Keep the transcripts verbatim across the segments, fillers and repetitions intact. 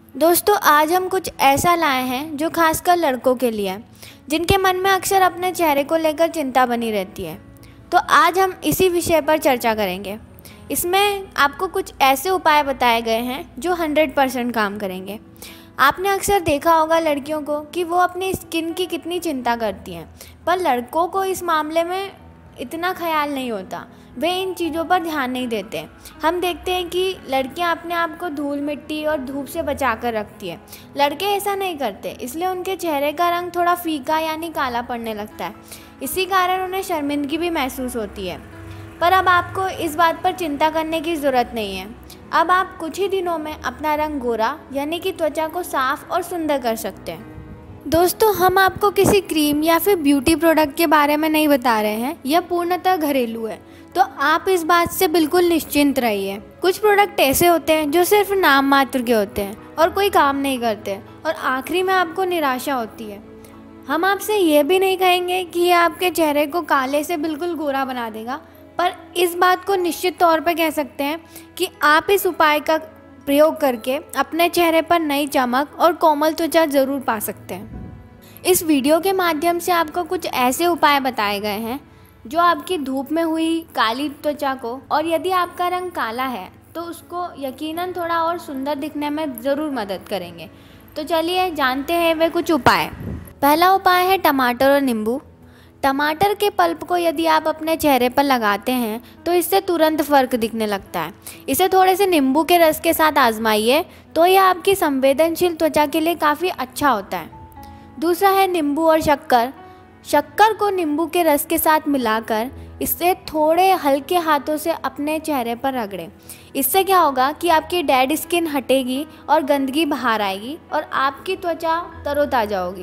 दोस्तों आज हम कुछ ऐसा लाए हैं जो खासकर लड़कों के लिए है, जिनके मन में अक्सर अपने चेहरे को लेकर चिंता बनी रहती है। तो आज हम इसी विषय पर चर्चा करेंगे। इसमें आपको कुछ ऐसे उपाय बताए गए हैं जो हंड्रेड परसेंट काम करेंगे। आपने अक्सर देखा होगा लड़कियों को कि वो अपनी स्किन की कितनी चिंता करती हैं, पर लड़कों को इस मामले में इतना ख्याल नहीं होता। वे इन चीज़ों पर ध्यान नहीं देते। हम देखते हैं कि लड़कियां अपने आप को धूल मिट्टी और धूप से बचा कर रखती है। लड़के ऐसा नहीं करते, इसलिए उनके चेहरे का रंग थोड़ा फीका यानी काला पड़ने लगता है। इसी कारण उन्हें शर्मिंदगी भी महसूस होती है। पर अब आपको इस बात पर चिंता करने की ज़रूरत नहीं है। अब आप कुछ ही दिनों में अपना रंग गोरा यानी कि त्वचा को साफ और सुंदर कर सकते हैं। दोस्तों हम आपको किसी क्रीम या फिर ब्यूटी प्रोडक्ट के बारे में नहीं बता रहे हैं, यह पूर्णतः घरेलू है, तो आप इस बात से बिल्कुल निश्चिंत रहिए। कुछ प्रोडक्ट ऐसे होते हैं जो सिर्फ नाम मात्र के होते हैं और कोई काम नहीं करते और आखिरी में आपको निराशा होती है। हम आपसे ये भी नहीं कहेंगे कि ये आपके चेहरे को काले से बिल्कुल गोरा बना देगा, पर इस बात को निश्चित तौर पर कह सकते हैं कि आप इस उपाय का प्रयोग करके अपने चेहरे पर नई चमक और कोमल त्वचा ज़रूर पा सकते हैं। इस वीडियो के माध्यम से आपको कुछ ऐसे उपाय बताए गए हैं जो आपकी धूप में हुई काली त्वचा को, और यदि आपका रंग काला है तो उसको यकीनन थोड़ा और सुंदर दिखने में ज़रूर मदद करेंगे। तो चलिए जानते हैं वे कुछ उपाय। पहला उपाय है टमाटर और नींबू। टमाटर के पल्प को यदि आप अपने चेहरे पर लगाते हैं तो इससे तुरंत फ़र्क दिखने लगता है। इसे थोड़े से नींबू के रस के साथ आजमाइए तो यह आपकी संवेदनशील त्वचा के लिए काफ़ी अच्छा होता है। दूसरा है नींबू और शक्कर। शक्कर को नींबू के रस के साथ मिलाकर इससे थोड़े हल्के हाथों से अपने चेहरे पर रगड़ें। इससे क्या होगा कि आपकी डेड स्किन हटेगी और गंदगी बाहर आएगी और आपकी त्वचा तरोताज़ा होगी।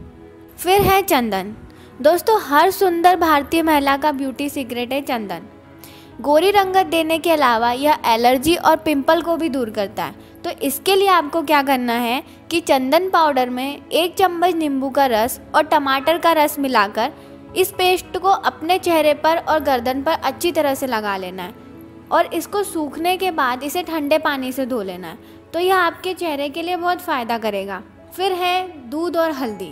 फिर है चंदन। दोस्तों हर सुंदर भारतीय महिला का ब्यूटी सीक्रेट है चंदन। गोरी रंगत देने के अलावा यह एलर्जी और पिंपल को भी दूर करता है। तो इसके लिए आपको क्या करना है कि चंदन पाउडर में एक चम्मच नींबू का रस और टमाटर का रस मिलाकर इस पेस्ट को अपने चेहरे पर और गर्दन पर अच्छी तरह से लगा लेना है और इसको सूखने के बाद इसे ठंडे पानी से धो लेना है। तो यह आपके चेहरे के लिए बहुत फ़ायदा करेगा। फिर है दूध और हल्दी।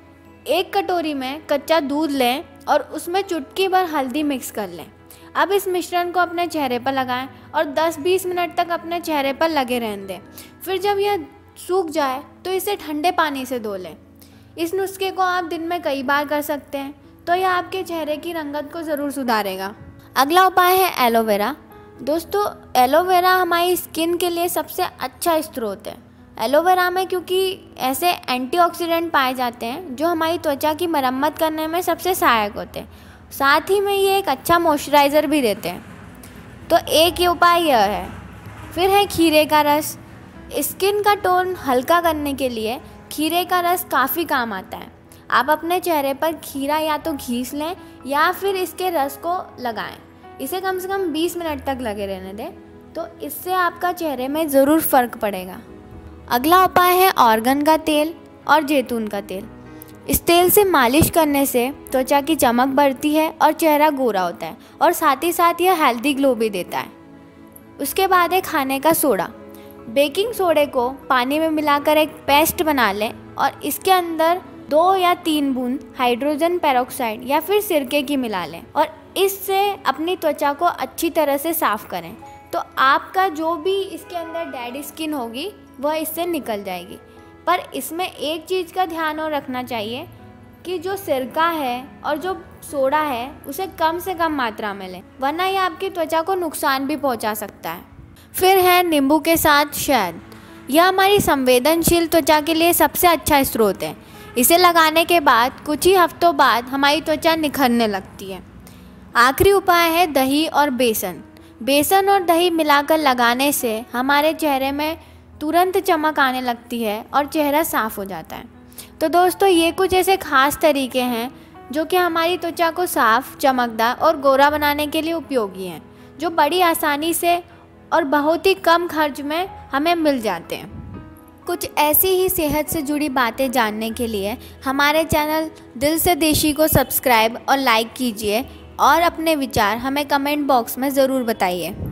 एक कटोरी में कच्चा दूध लें और उसमें चुटकी भर हल्दी मिक्स कर लें। अब इस मिश्रण को अपने चेहरे पर लगाएं और दस बीस मिनट तक अपने चेहरे पर लगे रहने दें। फिर जब यह सूख जाए तो इसे ठंडे पानी से धो लें। इस नुस्खे को आप दिन में कई बार कर सकते हैं, तो यह आपके चेहरे की रंगत को ज़रूर सुधारेगा। अगला उपाय है एलोवेरा। दोस्तों एलोवेरा हमारी स्किन के लिए सबसे अच्छा स्रोत है। एलोवेरा में क्योंकि ऐसे एंटीऑक्सीडेंट पाए जाते हैं जो हमारी त्वचा की मरम्मत करने में सबसे सहायक होते हैं, साथ ही में ये एक अच्छा मॉइस्चराइज़र भी देते हैं। तो एक ये उपाय यह है। फिर है खीरे का रस। स्किन का टोन हल्का करने के लिए खीरे का रस काफ़ी काम आता है। आप अपने चेहरे पर खीरा या तो घीस लें या फिर इसके रस को लगाएं। इसे कम से कम बीस मिनट तक लगे रहने दें, तो इससे आपका चेहरे में ज़रूर फ़र्क पड़ेगा। अगला उपाय है ऑर्गन का तेल और जैतून का तेल। इस तेल से मालिश करने से त्वचा की चमक बढ़ती है और चेहरा गोरा होता है और साथ ही साथ यह हेल्दी ग्लो भी देता है। उसके बाद है खाने का सोडा। बेकिंग सोडे को पानी में मिलाकर एक पेस्ट बना लें और इसके अंदर दो या तीन बूंद हाइड्रोजन पेरोक्साइड या फिर सिरके की मिला लें और इससे अपनी त्वचा को अच्छी तरह से साफ़ करें। तो आपका जो भी इसके अंदर डेड स्किन होगी वह इससे निकल जाएगी। पर इसमें एक चीज़ का ध्यान और रखना चाहिए कि जो सिरका है और जो सोडा है उसे कम से कम मात्रा में लें, वरना यह आपकी त्वचा को नुकसान भी पहुंचा सकता है। फिर है नींबू के साथ शहद। यह हमारी संवेदनशील त्वचा के लिए सबसे अच्छा स्रोत है। इसे लगाने के बाद कुछ ही हफ्तों बाद हमारी त्वचा निखरने लगती है। आखिरी उपाय है दही और बेसन। बेसन और दही मिलाकर लगाने से हमारे चेहरे में तुरंत चमक आने लगती है और चेहरा साफ़ हो जाता है। तो दोस्तों ये कुछ ऐसे ख़ास तरीके हैं जो कि हमारी त्वचा को साफ़, चमकदार और गोरा बनाने के लिए उपयोगी हैं, जो बड़ी आसानी से और बहुत ही कम खर्च में हमें मिल जाते हैं। कुछ ऐसी ही सेहत से जुड़ी बातें जानने के लिए हमारे चैनल दिल से देशी को सब्सक्राइब और लाइक कीजिए और अपने विचार हमें कमेंट बॉक्स में ज़रूर बताइए।